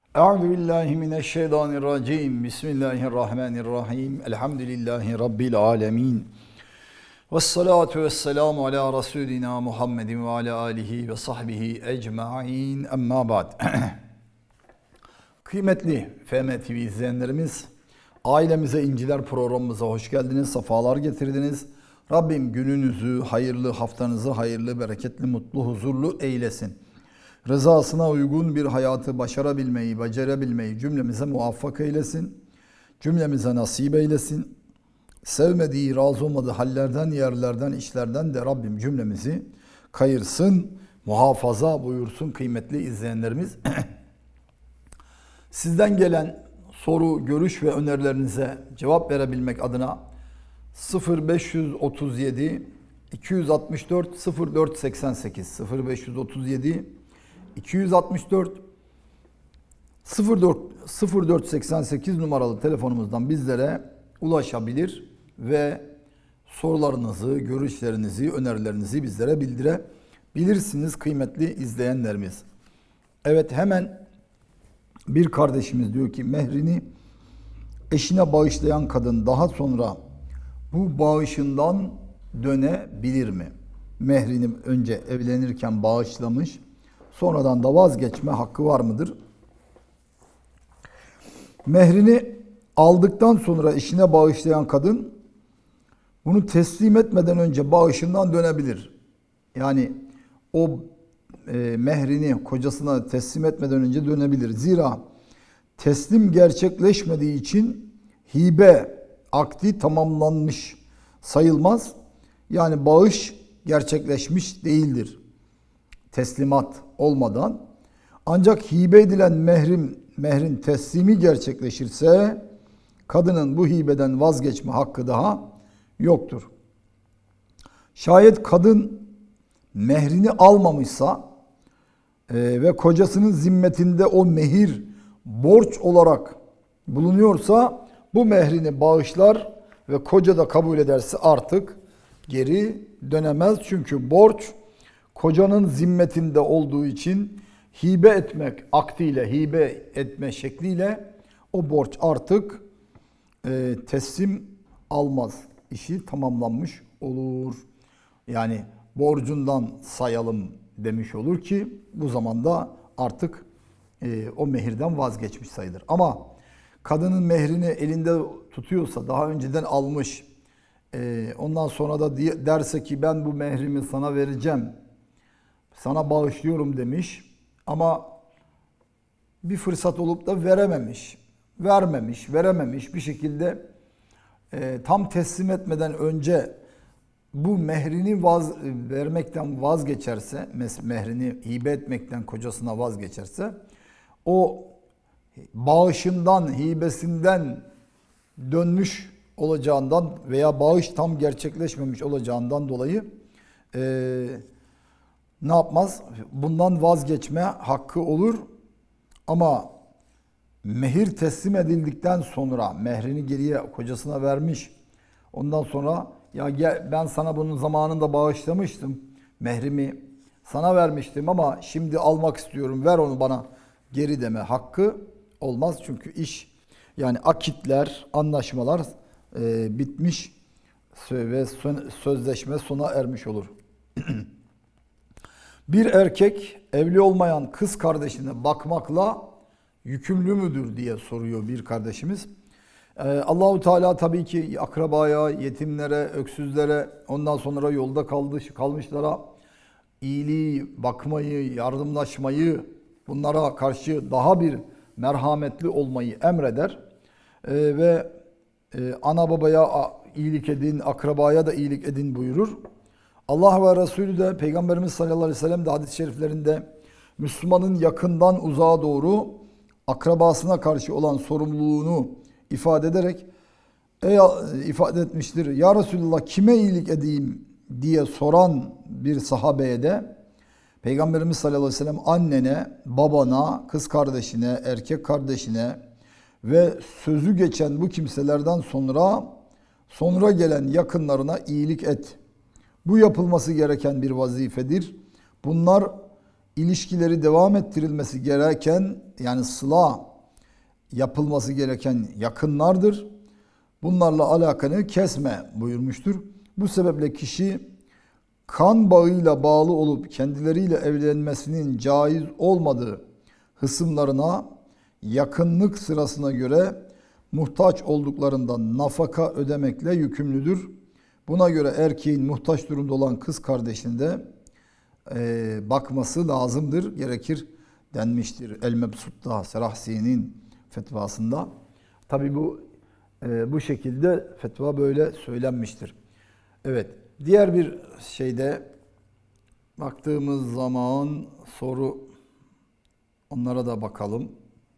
Euzubillahimineşşeytanirracim. Bismillahirrahmanirrahim. Elhamdülillahi Rabbil alemin. Vessalatu vesselamu ala Resulina Muhammedin ve ala alihi ve sahbihi ecma'in. Amma ba'd. Kıymetli FM TV izleyenlerimiz, ailemize İnciler programımıza hoş geldiniz, sefalar getirdiniz. Rabbim gününüzü hayırlı, haftanızı hayırlı, bereketli, mutlu, huzurlu eylesin. Rızasına uygun bir hayatı başarabilmeyi, becerebilmeyi cümlemize muvaffak eylesin. Cümlemize nasip eylesin. Sevmediği, razı olmadığı hallerden, yerlerden, işlerden de Rabbim cümlemizi kayırsın, muhafaza buyursun kıymetli izleyenlerimiz. Sizden gelen soru, görüş ve önerilerinize cevap verebilmek adına 0537 264 0488 0537 264 0488 numaralı telefonumuzdan bizlere ulaşabilir ve sorularınızı, görüşlerinizi, önerilerinizi bizlere bildirebilirsiniz kıymetli izleyenlerimiz. Evet, hemen bir kardeşimiz diyor ki mehrini eşine bağışlayan kadın daha sonra bu bağışından dönebilir mi? Mehrini önce evlenirken bağışlamış, sonradan da vazgeçme hakkı var mıdır? Mehrini aldıktan sonra eşine bağışlayan kadın bunu teslim etmeden önce bağışından dönebilir. Yani o mehrini kocasına teslim etmeden önce dönebilir. Zira teslim gerçekleşmediği için hibe akdi tamamlanmış sayılmaz. Yani bağış gerçekleşmiş değildir teslimat olmadan. Ancak hibe edilen mehrin teslimi gerçekleşirse kadının bu hibeden vazgeçme hakkı daha yoktur. Şayet kadın mehrini almamışsa ve kocasının zimmetinde o mehir borç olarak bulunuyorsa bu mehrini bağışlar ve koca da kabul ederse artık geri dönemez. Çünkü borç kocanın zimmetinde olduğu için hibe etmek akdiyle, hibe etme şekliyle o borç artık teslim almaz. İşi tamamlanmış olur. Yani borcundan sayalım demiş olur ki bu zamanda artık o mehirden vazgeçmiş sayılır. Ama kadının mehrini elinde tutuyorsa, daha önceden almış, ondan sonra da derse ki ben bu mehrimi sana vereceğim, sana bağışlıyorum demiş ama bir fırsat olup da verememiş bir şekilde tam teslim etmeden önce bu mehrini vermekten vazgeçerse, mehrini hibe etmekten kocasına vazgeçerse, o bağışından, hibesinden dönmüş olacağından veya bağış tam gerçekleşmemiş olacağından dolayı ne yapmaz? Bundan vazgeçme hakkı olur. Ama mehir teslim edildikten sonra mehrini geriye kocasına vermiş. Ondan sonra ya gel, ben sana bunun zamanında bağışlamıştım. Mehrimi sana vermiştim ama şimdi almak istiyorum. Ver onu bana geri deme hakkı olmaz. Çünkü iş, yani akitler, anlaşmalar bitmiş ve sözleşme sona ermiş olur. Bir erkek evli olmayan kız kardeşine bakmakla yükümlü müdür diye soruyor bir kardeşimiz. Allahu Teala tabii ki akrabaya, yetimlere, öksüzlere, ondan sonra yolda kalmışlara iyiliği, bakmayı, yardımlaşmayı, bunlara karşı daha bir merhametli olmayı emreder. Ve ana babaya iyilik edin, akrabaya da iyilik edin buyurur. Allah ve Resulü de, Peygamberimiz sallallahu aleyhi ve sellem de hadis-i şeriflerinde Müslümanın yakından uzağa doğru akrabasına karşı olan sorumluluğunu ifade ederek ifade etmiştir. Ya Resulullah, kime iyilik edeyim diye soran bir sahabeye de Peygamberimiz sallallahu aleyhi ve sellem annene, babana, kız kardeşine, erkek kardeşine ve sözü geçen bu kimselerden sonra gelen yakınlarına iyilik et. Bu yapılması gereken bir vazifedir. Bunlar ilişkileri devam ettirilmesi gereken, yani sıla yapılması gereken yakınlardır. Bunlarla alakanı kesme buyurmuştur. Bu sebeple kişi kan bağıyla bağlı olup kendileriyle evlenmesinin caiz olmadığı hısımlarına yakınlık sırasına göre muhtaç olduklarından nafaka ödemekle yükümlüdür. Buna göre erkeğin muhtaç durumda olan kız kardeşine de bakması lazımdır, gerekir denmiştir. El-Mebsut'ta Serahsi'nin fetvasında. Tabi bu şekilde fetva böyle söylenmiştir. Evet, diğer bir şeyde baktığımız zaman soru, onlara da bakalım.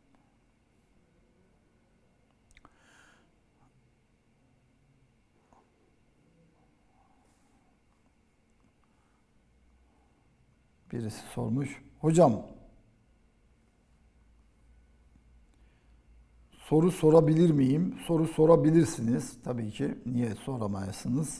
Birisi sormuş. Hocam, soru sorabilir miyim? Soru sorabilirsiniz. Tabii ki. Niye soramayasınız?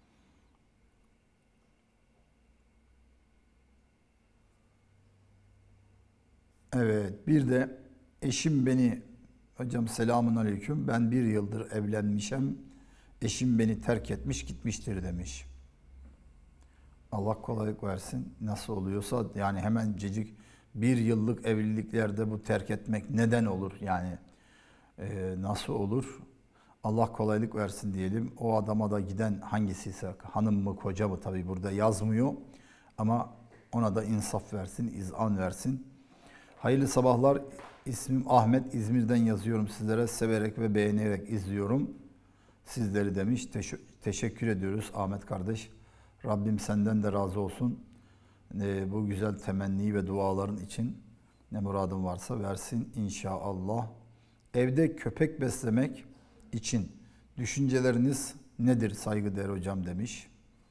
Evet. Bir de eşim beni, hocam selamun aleyküm, ben 1 yıldır evlenmişim. Eşim beni terk etmiş gitmiştir demiş. Allah kolaylık versin. Nasıl oluyorsa yani hemencecik 1 yıllık evliliklerde bu terk etmek neden olur yani? Nasıl olur? Allah kolaylık versin diyelim. O adama da giden hangisiyse, hanım mı koca mı, tabii burada yazmıyor. Ama ona da insaf versin, izan versin. Hayırlı sabahlar. İsmim Ahmet. İzmir'den yazıyorum sizlere. Severek ve beğenerek izliyorum sizleri demiş. Teşekkür ediyoruz Ahmet kardeş. Rabbim senden de razı olsun. Bu güzel temenni ve duaların için ne muradın varsa versin inşallah. Evde köpek beslemek için düşünceleriniz nedir saygıdeğer hocam demiş.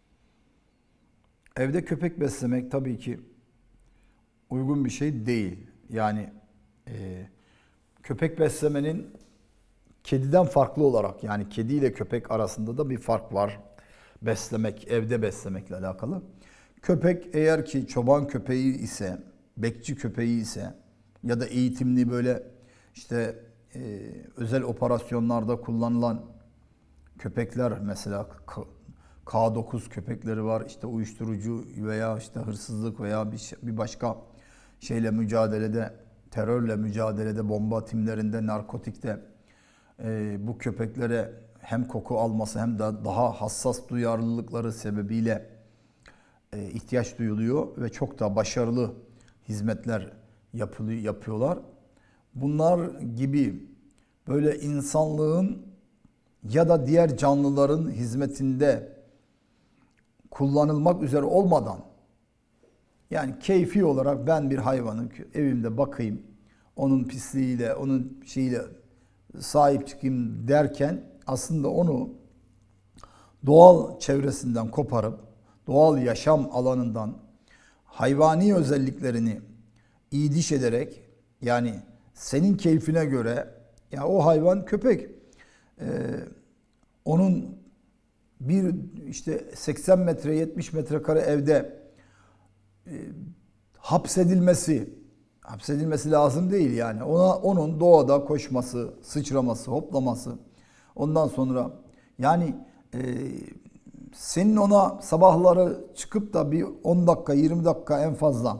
Evde köpek beslemek tabii ki uygun bir şey değil. Yani köpek beslemenin kediden farklı olarak, yani kedi ile köpek arasında da bir fark var. Beslemek, evde beslemekle alakalı. Köpek eğer ki çoban köpeği ise, bekçi köpeği ise ya da eğitimli böyle işte özel operasyonlarda kullanılan köpekler, mesela K9 köpekleri var. İşte uyuşturucu veya işte hırsızlık veya bir başka şeyle mücadelede, terörle mücadelede, bomba timlerinde, narkotikte bu köpeklere hem koku alması hem de daha hassas duyarlılıkları sebebiyle ihtiyaç duyuluyor ve çok da başarılı hizmetler yapıyorlar. Bunlar gibi böyle insanlığın ya da diğer canlıların hizmetinde kullanılmak üzere olmadan, yani keyfi olarak ben bir hayvanı evimde bakayım, onun pisliğiyle, onun şeyiyle sahip çıkayım derken aslında onu doğal çevresinden koparıp, doğal yaşam alanından hayvani özelliklerini iyiliş ederek, yani senin keyfine göre, ya o hayvan köpek, onun bir işte 80 metre 70 metrekare evde hapsedilmesi lazım değil yani. Onun doğada koşması, sıçraması, hoplaması, ondan sonra yani senin ona sabahları çıkıp da bir 10 dakika 20 dakika en fazla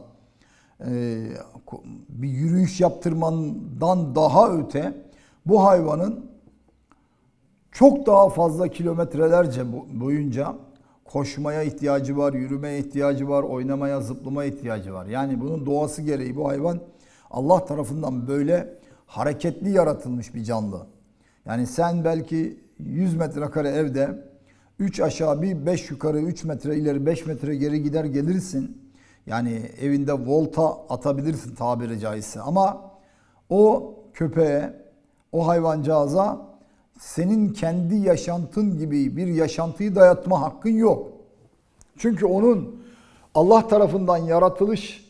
bir yürüyüş yaptırmandan daha öte bu hayvanın çok daha fazla kilometrelerce boyunca koşmaya ihtiyacı var, yürümeye ihtiyacı var, oynamaya, zıplamaya ihtiyacı var. Yani bunun doğası gereği bu hayvan Allah tarafından böyle hareketli yaratılmış bir canlı. Yani sen belki 100 metrekare evde 3 aşağı bir 5 yukarı 3 metre ileri 5 metre geri gider gelirsin. Yani evinde volta atabilirsin tabiri caizse. Ama o köpeğe, o hayvancağıza senin kendi yaşantın gibi bir yaşantıyı dayatma hakkın yok. Çünkü onun Allah tarafından yaratılış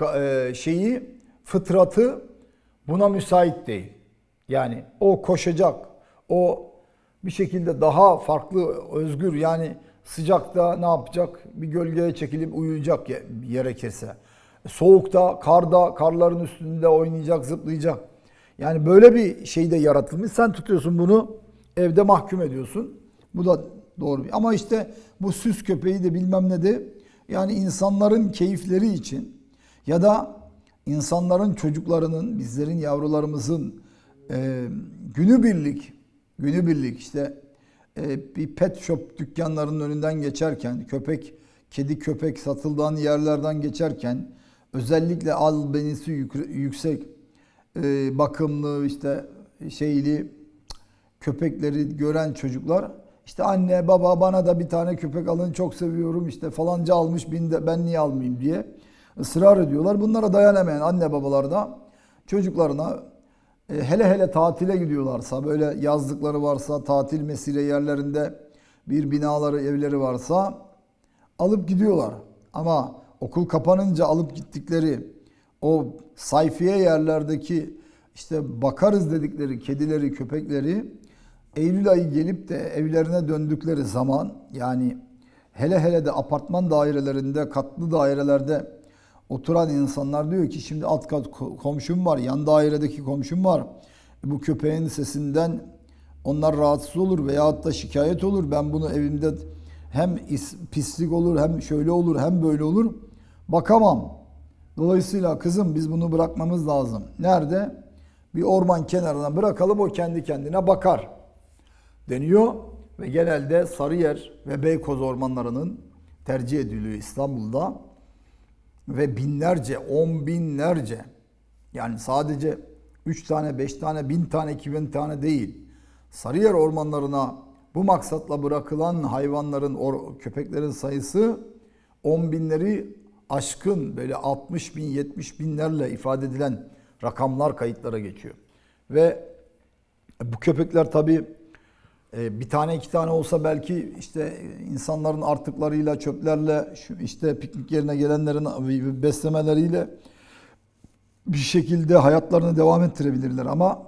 fıtratı buna müsait değil. Yani o koşacak, o bir şekilde daha farklı, özgür, yani sıcakta ne yapacak? Bir gölgeye çekilip uyuyacak gerekirse. Soğukta, karda, karların üstünde oynayacak, zıplayacak. Yani böyle bir şey de yaratılmış. Sen tutuyorsun bunu, evde mahkum ediyorsun. Bu da doğru. Ama işte bu süs köpeği de bilmem ne de yani insanların keyifleri için ya da insanların çocuklarının, bizlerin, yavrularımızın günübirlik işte bir pet shop dükkanlarının önünden geçerken, kedi köpek satılan yerlerden geçerken özellikle albenisi yüksek, bakımlı işte şeyli köpekleri gören çocuklar işte anne baba bana da bir tane köpek alın çok seviyorum işte falanca almış ben niye almayayım diye ısrar ediyorlar. Bunlara dayanamayan anne babalar da çocuklarına hele tatile gidiyorlarsa böyle yazlıkları varsa tatil mesire yerlerinde bir binaları evleri varsa alıp gidiyorlar. Ama okul kapanınca alıp gittikleri o sayfiye yerlerdeki işte bakarız dedikleri kedileri, köpekleri Eylül ayı gelip de evlerine döndükleri zaman yani hele de apartman dairelerinde, katlı dairelerde oturan insanlar diyor ki şimdi alt kat komşum var, yan dairedeki komşum var. Bu köpeğin sesinden onlar rahatsız olur veyahut da şikayet olur. Ben bunu evimde hem pislik olur, hem şöyle olur, hem böyle olur. Bakamam. Dolayısıyla kızım biz bunu bırakmamız lazım. Nerede? Bir orman kenarına bırakalım o kendi kendine bakar deniyor. Ve genelde Sarıyer ve Beykoz ormanlarının tercih ediliyor İstanbul'da. Ve binlerce, 10 binlerce yani sadece 3 tane, 5 tane, 1000 tane, 2000 tane değil. Sarıyer ormanlarına bu maksatla bırakılan hayvanların, köpeklerin sayısı 10 binleri aşkın böyle 60 bin, 70 binlerle ifade edilen rakamlar kayıtlara geçiyor. Ve bu köpekler tabii bir tane iki tane olsa belki işte insanların artıklarıyla, çöplerle, işte piknik yerine gelenlerin beslemeleriyle bir şekilde hayatlarını devam ettirebilirler. Ama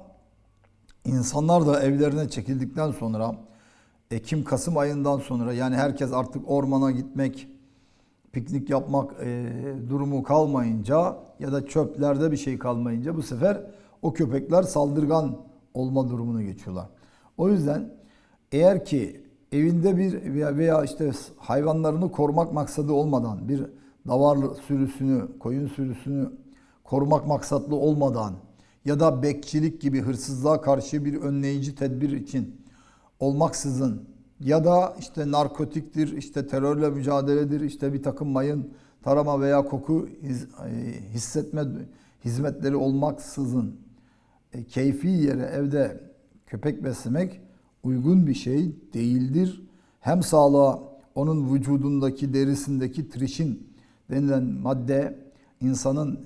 insanlar da evlerine çekildikten sonra Ekim-Kasım ayından sonra yani herkes artık ormana gitmek, piknik yapmak durumu kalmayınca ya da çöplerde bir şey kalmayınca bu sefer o köpekler saldırgan olma durumunu geçiyorlar. O yüzden eğer ki evinde bir veya işte hayvanlarını korumak maksadı olmadan bir davar sürüsünü, koyun sürüsünü korumak maksatlı olmadan ya da bekçilik gibi hırsızlığa karşı bir önleyici tedbir için olmaksızın ya da işte narkotiktir, işte terörle mücadeledir, işte bir takım mayın tarama veya koku hissetme hizmetleri olmaksızın keyfi yere evde köpek beslemek uygun bir şey değildir. Hem sağlığa onun vücudundaki derisindeki trişin denilen madde insanın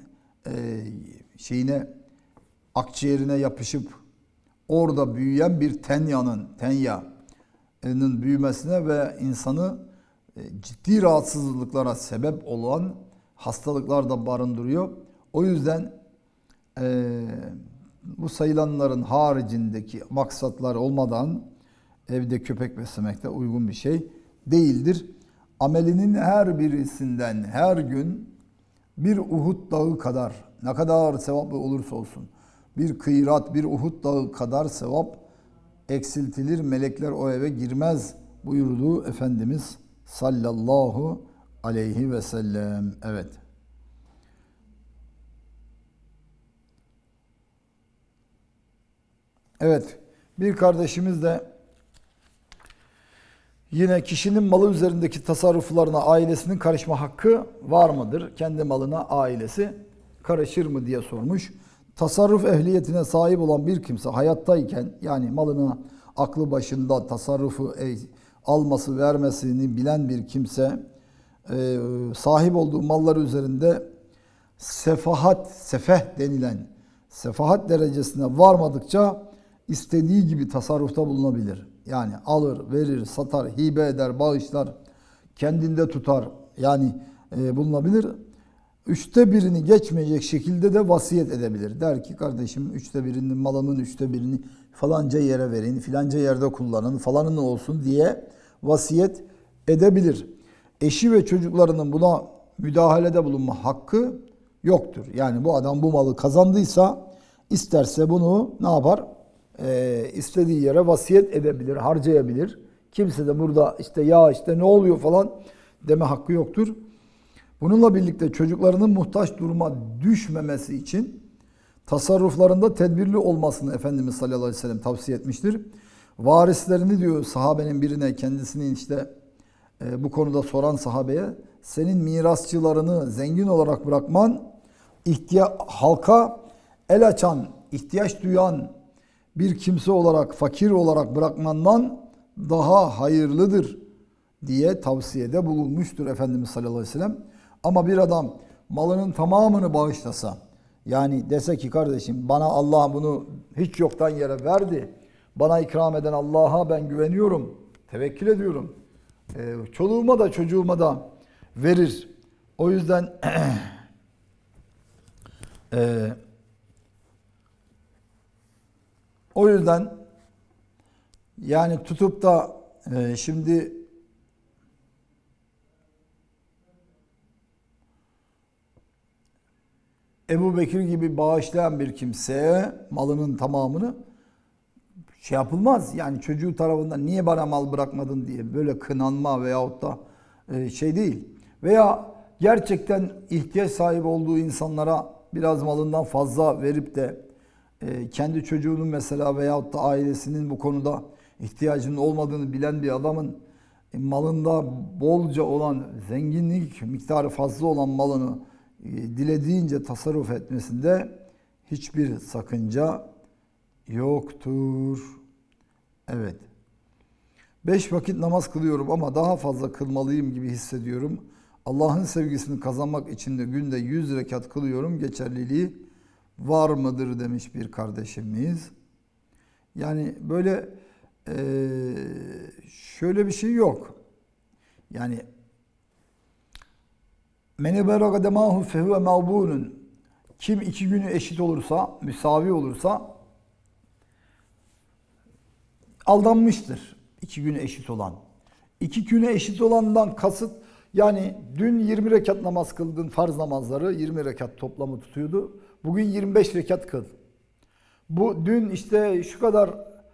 akciğerine yapışıp orada büyüyen bir tenyanın büyümesine ve insanı ciddi rahatsızlıklara sebep olan hastalıklar da barındırıyor. O yüzden bu sayılanların haricindeki maksatlar olmadan evde köpek beslemek de uygun bir şey değildir. Amelinin her birisinden her gün bir Uhud dağı kadar ne kadar sevaplı olursa olsun bir kıyrat, bir Uhud dağı kadar sevap eksiltilir. Melekler o eve girmez buyurdu Efendimiz sallallahu aleyhi ve sellem. Evet. Evet. Bir kardeşimiz de yine kişinin malı üzerindeki tasarruflarına ailesinin karışma hakkı var mıdır? Kendi malına ailesi karışır mı diye sormuş. Tasarruf ehliyetine sahip olan bir kimse hayattayken yani malına aklı başında tasarrufu alması vermesini bilen bir kimse sahip olduğu mallar üzerinde sefeh denilen sefahat derecesine varmadıkça istediği gibi tasarrufta bulunabilir. Yani alır, verir, satar, hibe eder, bağışlar, kendinde tutar. Yani bulunabilir. 1/3'ünü geçmeyecek şekilde de vasiyet edebilir. Der ki kardeşim 1/3'ünün malımın 1/3'ünü falanca yere verin, filanca yerde kullanın, falanın olsun diye vasiyet edebilir. Eşi ve çocuklarının buna müdahalede bulunma hakkı yoktur. Yani bu adam bu malı kazandıysa isterse bunu ne yapar? İstediği yere vasiyet edebilir, harcayabilir. Kimse de burada işte ya işte ne oluyor falan deme hakkı yoktur. Bununla birlikte çocuklarının muhtaç duruma düşmemesi için tasarruflarında tedbirli olmasını Efendimiz sallallahu aleyhi ve sellem tavsiye etmiştir. Varislerini diyor sahabenin birine, kendisinin işte bu konuda soran sahabeye, senin mirasçılarını zengin olarak bırakman halka el açan, ihtiyaç duyan bir kimse olarak, fakir olarak bırakmandan daha hayırlıdır diye tavsiyede bulunmuştur Efendimiz sallallahu aleyhi ve sellem. Ama bir adam malının tamamını bağışlasa, yani dese ki kardeşim bana Allah bunu hiç yoktan yere verdi, bana ikram eden Allah'a ben güveniyorum, tevekkül ediyorum, çoluğuma da çocuğuma da verir. O yüzden yani tutup da şimdi Ebu Bekir gibi bağışlayan bir kimseye malının tamamını şey yapılmaz. Yani çocuğu tarafından niye bana mal bırakmadın diye böyle kınanma veyahut da şey değil. Veya gerçekten ihtiyaç sahibi olduğu insanlara biraz malından fazla verip de kendi çocuğunun mesela veyahut da ailesinin bu konuda ihtiyacının olmadığını bilen bir adamın malında bolca olan, zenginlik miktarı fazla olan malını dilediğince tasarruf etmesinde hiçbir sakınca yoktur. Evet. 5 vakit namaz kılıyorum ama daha fazla kılmalıyım gibi hissediyorum. Allah'ın sevgisini kazanmak için de günde 100 rekat kılıyorum. Geçerliliği var mıdır demiş bir kardeşimiz. Yani böyle şöyle bir şey yok. Yani men eberaga demahu fehuve mağbunun. Kim 2 günü eşit olursa, müsavi olursa aldanmıştır. 2 güne eşit olan. 2 güne eşit olandan kasıt, yani dün 20 rekat namaz kıldın, farz namazları 20 rekat toplamı tutuyordu. Bugün 25 rekat kıl. Bu dün işte şu kadar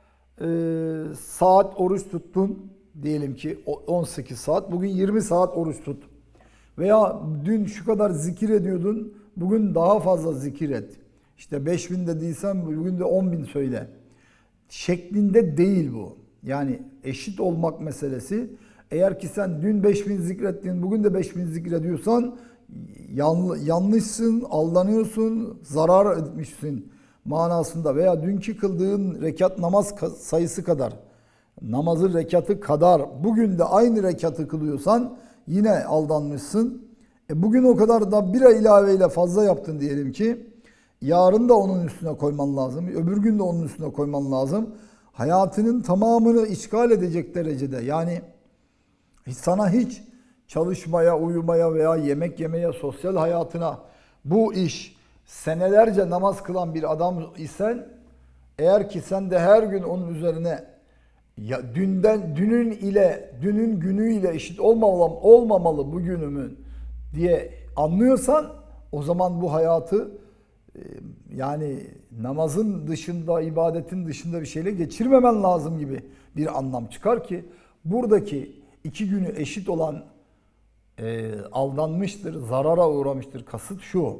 saat oruç tuttun, diyelim ki 18 saat, bugün 20 saat oruç tut. Veya dün şu kadar zikir ediyordun, bugün daha fazla zikir et. İşte 5000 dediysen bugün de 10.000 söyle. Şeklinde değil bu. Yani eşit olmak meselesi. Eğer ki sen dün 5000 zikrettin, bugün de 5000 zikrediyorsan yanlışsın, aldanıyorsun, zarar etmişsin manasında. Veya dünkü kıldığın rekat namaz sayısı kadar, namazın rekatı kadar bugün de aynı rekatı kılıyorsan yine aldanmışsın. Bugün o kadar da bir ilaveyle fazla yaptın diyelim ki, yarın da onun üstüne koyman lazım. Öbür gün de onun üstüne koyman lazım. Hayatının tamamını işgal edecek derecede. Yani sana hiç çalışmaya, uyumaya veya yemek yemeye, sosyal hayatına bu iş, senelerce namaz kılan bir adam isen, eğer ki sen de her gün onun üzerine ya dünün günüyle eşit olmamalı bugünümün diye anlıyorsan, o zaman bu hayatı yani namazın dışında, ibadetin dışında bir şeyle geçirmemen lazım gibi bir anlam çıkar ki buradaki 2 günü eşit olan aldanmıştır, zarara uğramıştır. Kasıt şu: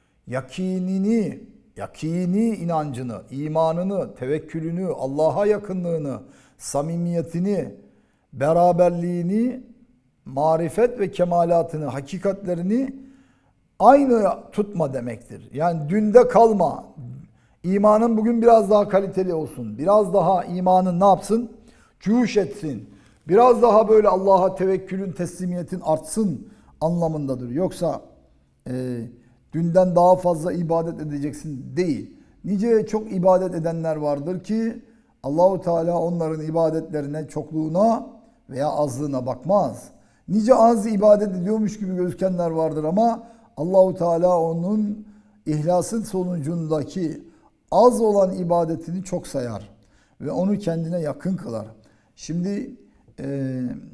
yakini inancını, imanını, tevekkülünü, Allah'a yakınlığını, samimiyetini, beraberliğini, marifet ve kemalatını, hakikatlerini aynı tutma demektir. Yani dünde kalma. İmanın bugün biraz daha kaliteli olsun. Biraz daha imanın ne yapsın? Cüş etsin. Biraz daha böyle Allah'a tevekkülün, teslimiyetin artsın anlamındadır. Yoksa dünden daha fazla ibadet edeceksin değil. Nice çok ibadet edenler vardır ki Allahu Teala onların ibadetlerine, çokluğuna veya azlığına bakmaz. Nice az ibadet ediyormuş gibi gözükenler vardır ama Allahu Teala onun ihlasın sonucundaki az olan ibadetini çok sayar ve onu kendine yakın kılar. Şimdi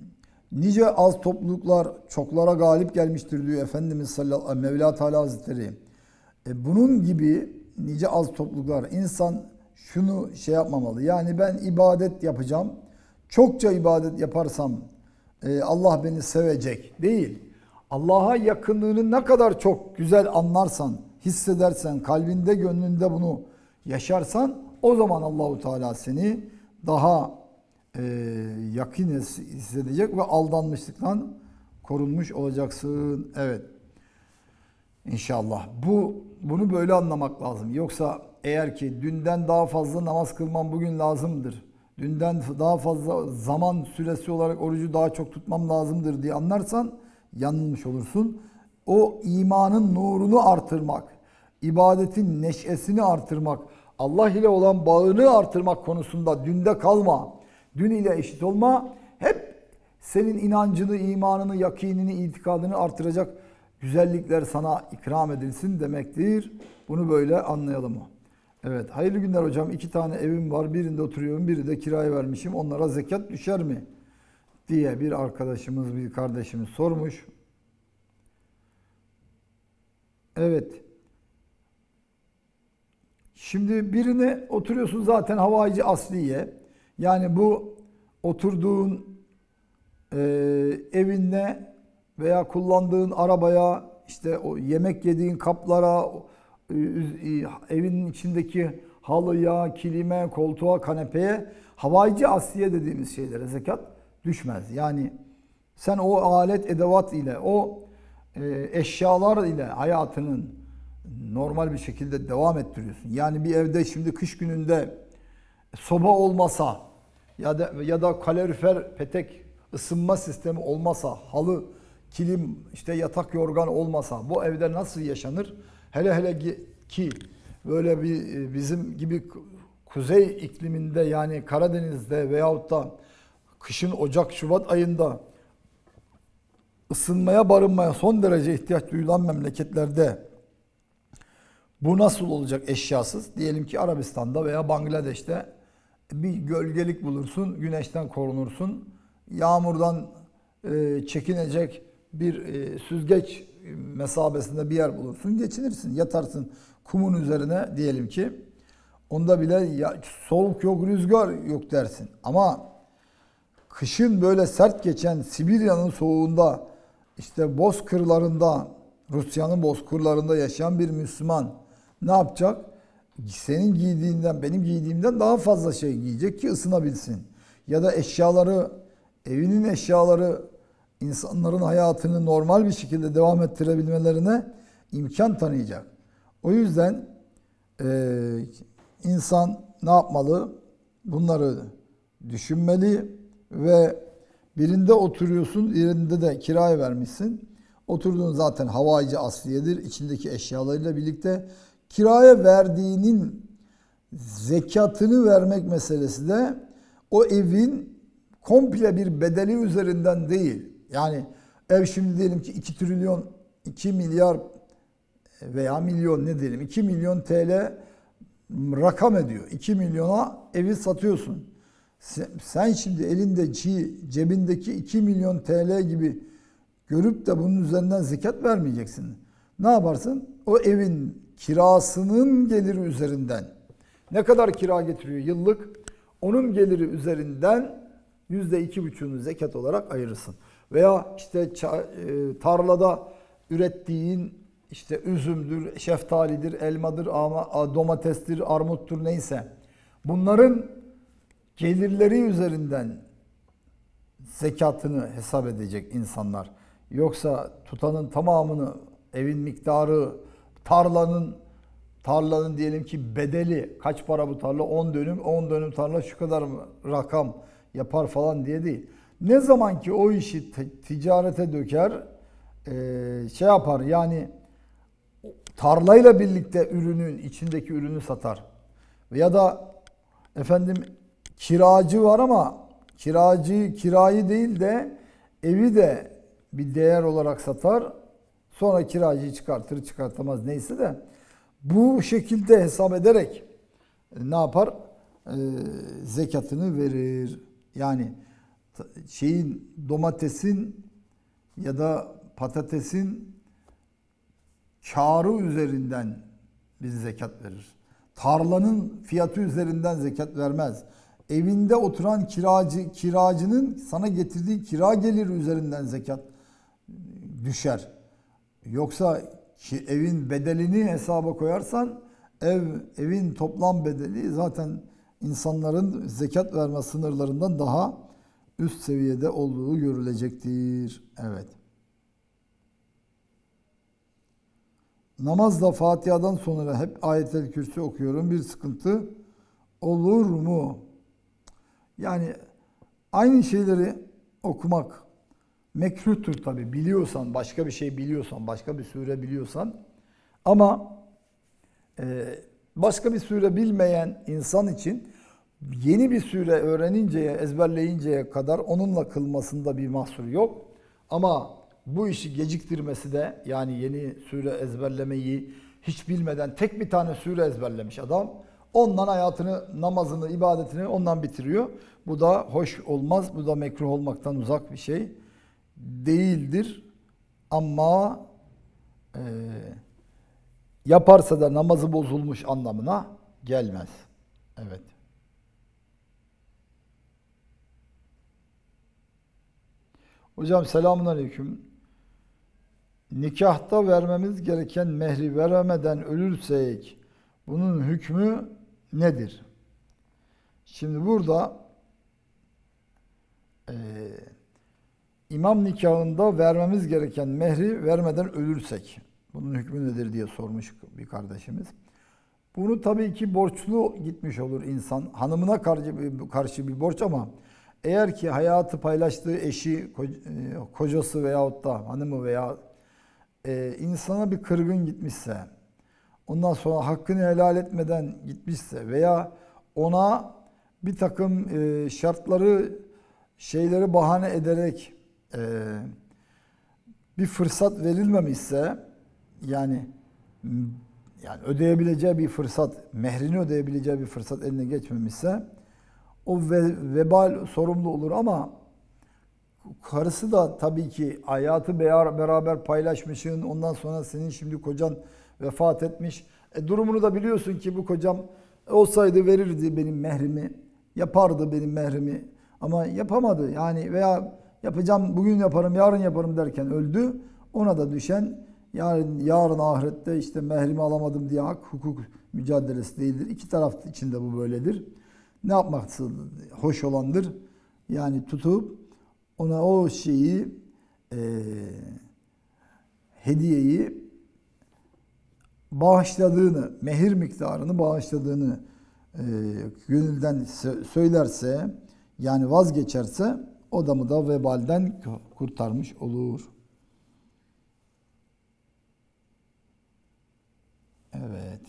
Nice az topluluklar çoklara galip gelmiştir diyor Efendimiz sallallahu Mevla Teala Hazretleri. Bunun gibi nice az topluluklar, insan şunu şey yapmamalı. Yani ben ibadet yapacağım. Çokça ibadet yaparsam Allah beni sevecek değil. Allah'a yakınlığını ne kadar çok güzel anlarsan, hissedersen, kalbinde, gönlünde bunu yaşarsan, o zaman Allahu Teala seni daha yakın hissedecek ve aldanmışlıktan korunmuş olacaksın. Evet. İnşallah. Bunu böyle anlamak lazım. Yoksa eğer ki dünden daha fazla namaz kılmam bugün lazımdır, dünden daha fazla zaman süresi olarak orucu daha çok tutmam lazımdır diye anlarsan yanılmış olursun. O imanın nurunu artırmak, ibadetin neşesini artırmak, Allah ile olan bağını artırmak konusunda dünde kalma, dün ile eşit olma. Hep senin inancını, imanını, yakinini, itikadını artıracak güzellikler sana ikram edilsin demektir. Bunu böyle anlayalım. Evet, hayırlı günler hocam. 2 tane evim var. Birinde oturuyorum, biri de kiraya vermişim. Onlara zekat düşer mi diye bir arkadaşımız, bir kardeşimiz sormuş. Evet. Şimdi birine oturuyorsun zaten havaici asliye. Yani bu oturduğun evinde veya kullandığın arabaya, işte o yemek yediğin kaplara, evin içindeki halıya, kilime, koltuğa, kanepeye, havaici asliye dediğimiz şeylere zekat düşmez. Yani sen o alet edevat ile, o eşyalar ile hayatının normal bir şekilde devam ettiriyorsun. Yani bir evde şimdi kış gününde soba olmasa ya da kalorifer, petek ısınma sistemi olmasa, halı, kilim, işte yatak yorgan olmasa bu evde nasıl yaşanır? Hele ki böyle bir bizim gibi kuzey ikliminde, yani Karadeniz'de veyahut da kışın Ocak, Şubat ayında ısınmaya, barınmaya son derece ihtiyaç duyulan memleketlerde bu nasıl olacak eşyasız? Diyelim ki Arabistan'da veya Bangladeş'te bir gölgelik bulursun, güneşten korunursun, yağmurdan çekinecek bir süzgeç mesabesinde bir yer bulursun, geçinirsin, yatarsın kumun üzerine diyelim ki. Onda bile soğuk yok, rüzgar yok dersin. Ama kışın böyle sert geçen Sibirya'nın soğuğunda, işte bozkırlarında, Rusya'nın bozkırlarında yaşayan bir Müslüman ne yapacak? Senin giydiğinden, benim giydiğimden daha fazla şey giyecek ki ısınabilsin. Ya da eşyaları, evinin eşyaları insanların hayatını normal bir şekilde devam ettirebilmelerine imkan tanıyacak. O yüzden insan ne yapmalı? Bunları düşünmeli ve birinde oturuyorsun, birinde de kiraya vermişsin. Oturduğun zaten havaici asliyedir. İçindeki eşyalarıyla birlikte kiraya verdiğinin zekatını vermek meselesi de o evin komple bir bedeli üzerinden değil. Yani ev şimdi diyelim ki 2 trilyon, 2 milyar veya milyon ne diyelim 2 milyon TL rakam ediyor. 2 milyona evi satıyorsun. Sen şimdi elindeki, cebindeki 2 milyon TL gibi görüp de bunun üzerinden zekat vermeyeceksin. Ne yaparsın? O evin kirasının geliri üzerinden, ne kadar kira getiriyor yıllık, onun geliri üzerinden %2,5'unu zekat olarak ayırırsın. Veya işte tarlada ürettiğin işte üzümdür, şeftalidir, elmadır, domatestir, armuttur neyse, bunların gelirleri üzerinden zekatını hesap edecek insanlar. Yoksa tutanın tamamını, evin miktarı, tarlanın diyelim ki bedeli, kaç para bu tarla? 10 dönüm tarla şu kadar rakam yapar falan diye değil. Ne zaman ki o işi ticarete döker, şey yapar, yani tarlayla birlikte içindeki ürünü satar. Ya da efendim kiracı var ama kirayı değil de evi de bir değer olarak satar. Sonra kiracıyı çıkartır, çıkartamaz neyse de bu şekilde hesap ederek ne yapar? Zekatını verir. Yani domatesin ya da patatesin kârı üzerinden bir zekat verir. Tarlanın fiyatı üzerinden zekat vermez. Evinde oturan kiracının sana getirdiği kira geliri üzerinden zekat düşer. Yoksa evin bedelini hesaba koyarsan evin toplam bedeli zaten insanların zekat verme sınırlarından daha üst seviyede olduğu görülecektir. Evet. Namazda Fatiha'dan sonra hep Ayet-el Kürsi okuyorum. Bir sıkıntı olur mu? Yani aynı şeyleri okumak mekruhtur tabi. Biliyorsan, başka bir şey biliyorsan, başka bir sure biliyorsan. Ama başka bir sure bilmeyen insan için yeni bir sure öğreninceye, ezberleyinceye kadar onunla kılmasında bir mahsur yok. Ama bu işi geciktirmesi de, yani yeni sure ezberlemeyi hiç bilmeden tek bir tane sure ezberlemiş adam, ondan hayatını, namazını, ibadetini ondan bitiriyor. Bu da hoş olmaz. Bu da mekruh olmaktan uzak bir şey değildir. Ama yaparsa da namazı bozulmuş anlamına gelmez. Evet. Hocam selamünaleyküm. Nikahta vermemiz gereken mehri veremeden ölürsek bunun hükmü nedir? Şimdi burada imam nikahında vermemiz gereken mehri vermeden ölürsek bunun hükmü nedir diye sormuş bir kardeşimiz. Bunu tabii ki borçlu gitmiş olur insan. Hanımına karşı bir borç, ama eğer ki hayatı paylaştığı eşi, kocası veyahut da hanımı veya insana bir kırgın gitmişse, ondan sonra hakkını helal etmeden gitmişse veya ona bir takım şeyleri bahane ederek bir fırsat verilmemişse, yani ödeyebileceği bir fırsat, mehrini ödeyebileceği bir fırsat eline geçmemişse o vebal sorumlu olur. Ama karısı da tabii ki hayatı beraber paylaşmışsın, ondan sonra senin şimdi kocan vefat etmiş. Durumunu da biliyorsun ki bu kocam olsaydı verirdi benim mehrimi, yapardı benim mehrimi, ama yapamadı. Yani veya yapacağım, bugün yaparım, yarın yaparım derken öldü. Ona da düşen yarın ahirette işte mehrimi alamadım diye hukuk mücadelesi değildir. İki taraf için de bu böyledir. Ne yapması hoş olandır? Yani tutup ona o hediyeyi bağışladığını, mehir miktarını bağışladığını gönülden söylerse, yani vazgeçerse, o adamı da vebalden kurtarmış olur. Evet.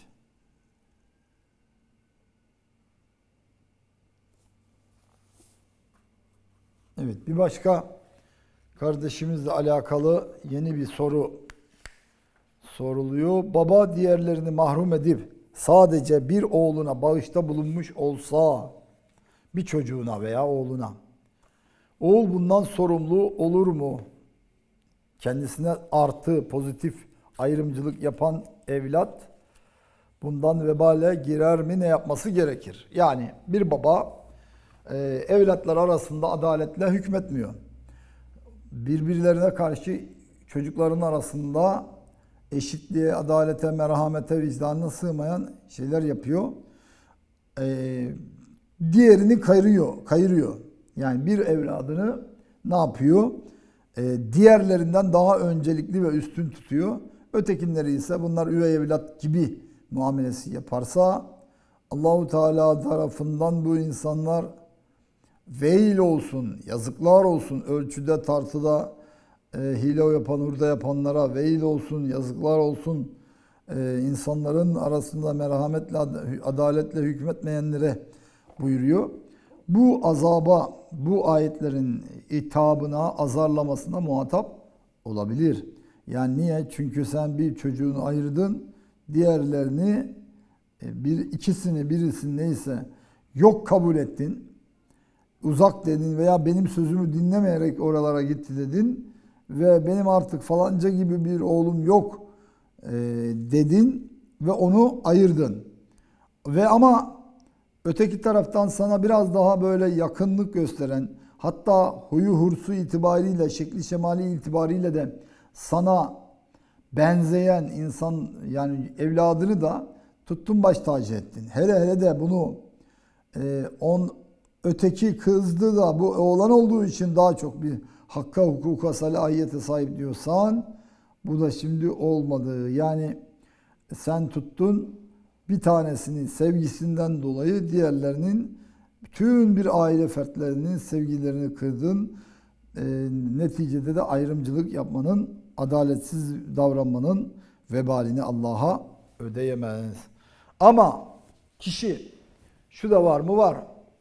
Evet, bir başka kardeşimizle alakalı yeni bir soru soruluyor. Baba diğerlerini mahrum edip sadece bir oğluna bağışta bulunmuş olsa, bir çocuğuna veya oğluna, oğul bundan sorumlu olur mu? Kendisine artı pozitif ayrımcılık yapan evlat bundan vebale girer mi? Ne yapması gerekir? Yani bir baba evlatlar arasında adaletle hükmetmiyor. Birbirlerine karşı çocukların arasında eşitliğe, adalete, merhamete, vicdanına sığmayan şeyler yapıyor. Diğerini kayırıyor. Yani bir evladını ne yapıyor? Diğerlerinden daha öncelikli ve üstün tutuyor. Ötekinleri ise bunlar üvey evlat gibi muamelesi yaparsa, Allahu Teala tarafından bu insanlar veil olsun, yazıklar olsun, ölçüde tartıda hile yapan, hurda yapanlara veil olsun, yazıklar olsun, insanların arasında merhametle, adaletle hükmetmeyenlere buyuruyor. Bu azaba, bu ayetlerin itabına, azarlamasına muhatap olabilir. Yani niye? Çünkü sen bir çocuğunu ayırdın, diğerlerini, birisini neyse yok kabul ettin. uzak dedin veya benim sözümü dinlemeyerek oralara gitti dedin ve benim artık falanca gibi bir oğlum yok dedin ve onu ayırdın. Ve ama öteki taraftan sana biraz daha böyle yakınlık gösteren, hatta huyu hursu itibariyle, şekli şemali itibariyle de sana benzeyen insan, yani evladını da tuttun baş tacı ettin. Hele hele de bunu öteki kızdı da bu oğlan olduğu için daha çok bir hakka, hukuka, salahiyete sahip diyorsan, bu da şimdi olmadı. Yani sen tuttun bir tanesinin sevgisinden dolayı diğerlerinin, bütün bir aile fertlerinin sevgilerini kırdın. Neticede de ayrımcılık yapmanın, adaletsiz davranmanın vebalini Allah'a ödeyemez. Ama kişi, şu da var mı? Var.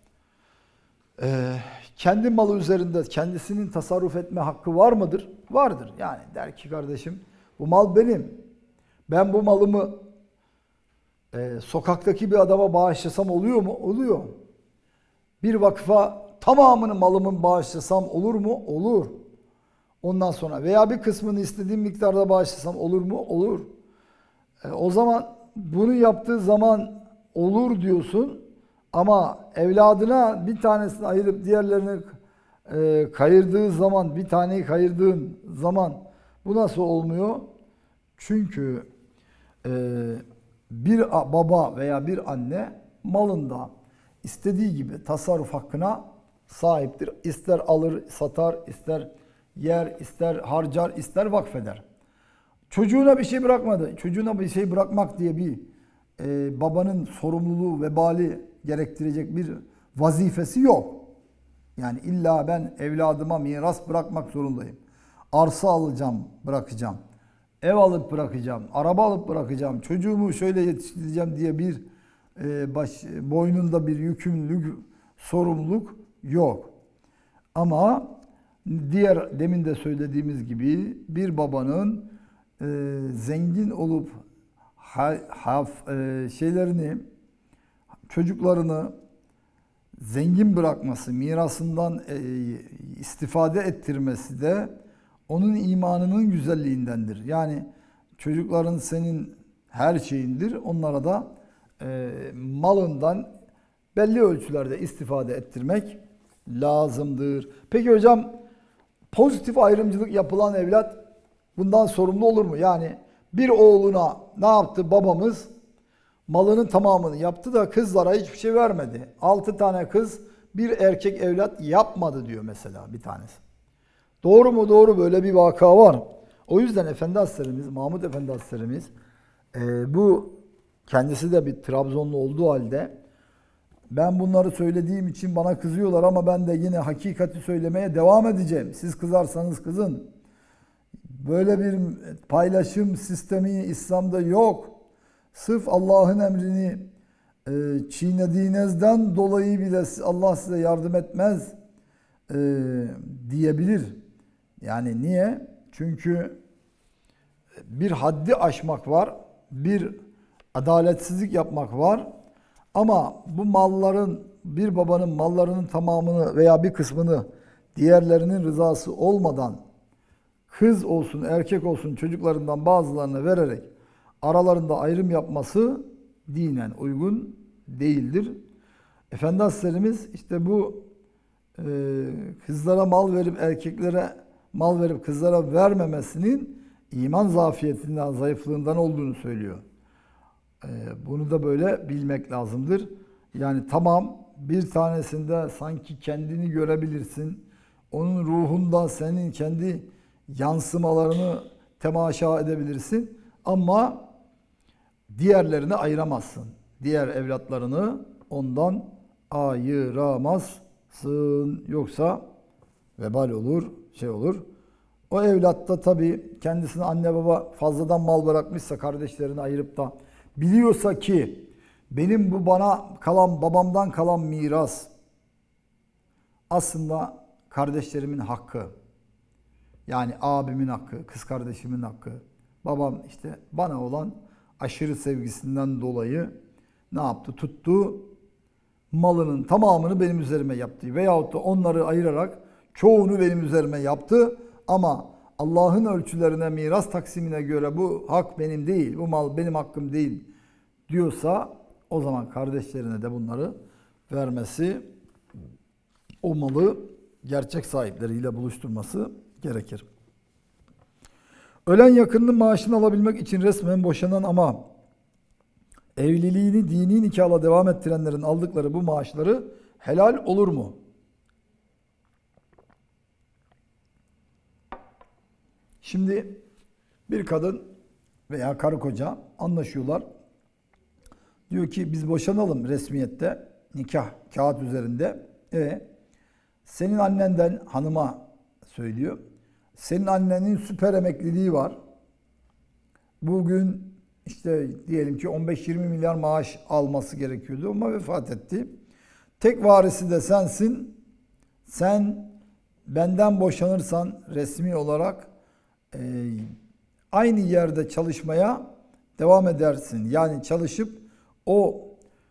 Kendi malı üzerinde kendisinin tasarruf etme hakkı var mıdır? Vardır. Yani der ki kardeşim, bu mal benim. Ben bu malımı sokaktaki bir adama bağışlasam oluyor mu? Oluyor. Bir vakfa tamamını malımın bağışlasam olur mu? Olur. Ondan sonra veya bir kısmını istediğim miktarda bağışlasam olur mu? Olur. O zaman bunu yaptığı zaman olur diyorsun ama evladına bir tanesini ayırıp diğerlerini kayırdığı zaman, bir taneyi kayırdığın zaman bu nasıl olmuyor? Çünkü bir baba veya bir anne malında istediği gibi tasarruf hakkına sahiptir. İster alır, satar, ister yer, ister harcar, ister vakfeder. Çocuğuna bir şey bırakmadı. Çocuğuna bir şey bırakmak diye bir babanın sorumluluğu, vebali gerektirecek bir vazifesi yok. Yani illa ben evladıma miras bırakmak zorundayım. Arsa alacağım, bırakacağım. Ev alıp bırakacağım, araba alıp bırakacağım, çocuğumu şöyle yetiştireceğim diye bir boynunda bir yükümlülük, sorumluluk yok. Ama diğer demin de söylediğimiz gibi bir babanın zengin olup çocuklarını zengin bırakması, mirasından istifade ettirmesi de onun imanının güzelliğindendir. Yani çocukların senin her şeyindir. Onlara da malından belli ölçülerde istifade ettirmek lazımdır. Peki hocam, pozitif ayrımcılık yapılan evlat bundan sorumlu olur mu? Yani bir oğluna ne yaptı babamız? Malının tamamını yaptı da kızlara hiçbir şey vermedi. 6 tane kız, bir erkek evlat yapmadı diyor mesela bir tanesi. Doğru mu? Doğru, böyle bir vaka var. O yüzden Efendi Hazretlerimiz, Mahmud Efendi Hazretlerimiz bu kendisi de bir Trabzonlu olduğu halde, ben bunları söylediğim için bana kızıyorlar ama ben de yine hakikati söylemeye devam edeceğim. Siz kızarsanız kızın. Böyle bir paylaşım sistemi İslam'da yok. Sırf Allah'ın emrini çiğnediğinizden dolayı bile Allah size yardım etmez diyebilir. Yani niye? Çünkü bir haddi aşmak var, bir adaletsizlik yapmak var. Ama bu malların, bir babanın mallarının tamamını veya bir kısmını diğerlerinin rızası olmadan kız olsun, erkek olsun çocuklarından bazılarına vererek aralarında ayrım yapması dinen uygun değildir. Efendi Hazretlerimiz işte bu kızlara mal verip erkeklere mal verip kızlara vermemesinin iman zafiyetinden, zayıflığından olduğunu söylüyor. Bunu da böyle bilmek lazımdır. Yani tamam, bir tanesinde sanki kendini görebilirsin. Onun ruhunda senin kendi yansımalarını temaşa edebilirsin. Ama diğerlerini ayıramazsın. Diğer evlatlarını ondan ayıramazsın. Yoksa vebal olur, şey olur. O evlatta tabii kendisine anne baba fazladan mal bırakmışsa kardeşlerini ayırıp da biliyorsa ki benim bu bana kalan, babamdan kalan miras aslında kardeşlerimin hakkı. Yani abimin hakkı, kız kardeşimin hakkı. Babam işte bana olan aşırı sevgisinden dolayı ne yaptı? Tuttu, malının tamamını benim üzerime yaptı. Veyahut da onları ayırarak çoğunu benim üzerime yaptı. Ama Allah'ın ölçülerine, miras taksimine göre bu hak benim değil, bu mal benim hakkım değil diyorsa o zaman kardeşlerine de bunları vermesi, o malı gerçek sahipleriyle buluşturması gerekir. Ölen yakınının maaşını alabilmek için resmen boşanan ama evliliğini dini nikahla devam ettirenlerin aldıkları bu maaşları helal olur mu? Şimdi bir kadın veya karı koca anlaşıyorlar. Diyor ki biz boşanalım resmiyette, nikah kağıt üzerinde. Senin annenden hanıma söylüyor. Senin annenin süper emekliliği var. Bugün işte diyelim ki 15-20 milyar maaş alması gerekiyordu ama vefat etti. Tek varisi de sensin. Sen benden boşanırsan resmi olarak aynı yerde çalışmaya devam edersin. Yani çalışıp o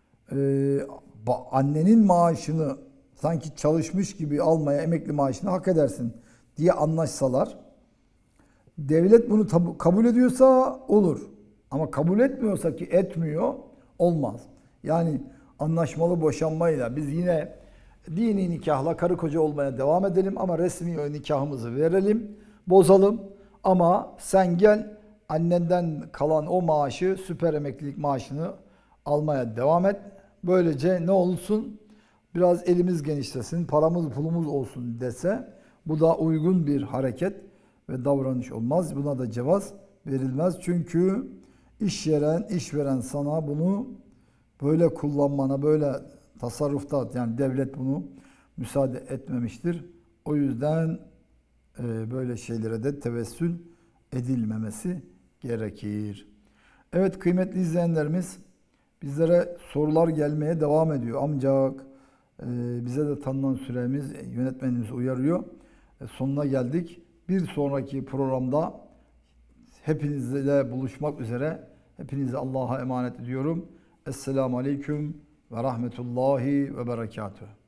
annenin maaşını sanki çalışmış gibi almaya, emekli maaşını hak edersin diye anlaşsalar, devlet bunu kabul ediyorsa olur. Ama kabul etmiyorsa, ki etmiyor, olmaz. Yani anlaşmalı boşanmayla biz yine dini nikahla karı koca olmaya devam edelim ama resmi nikahımızı verelim, bozalım. Ama sen gel annenden kalan o maaşı, süper emeklilik maaşını almaya devam et. Böylece ne olsun? Biraz elimiz genişlesin, paramız pulumuz olsun dese bu da uygun bir hareket ve davranış olmaz. Buna da cevaz verilmez. Çünkü işveren sana bunu böyle kullanmana, böyle tasarrufta, yani devlet bunu müsaade etmemiştir. O yüzden böyle şeylere de tevessül edilmemesi gerekir. Evet kıymetli izleyenlerimiz, bizlere sorular gelmeye devam ediyor. Ancak bize de tanınan süremiz, yönetmenimiz uyarıyor. Sonuna geldik. Bir sonraki programda hepinizle buluşmak üzere. Hepinizi Allah'a emanet ediyorum. Esselamu Aleyküm ve Rahmetullahi ve Berekatuhu.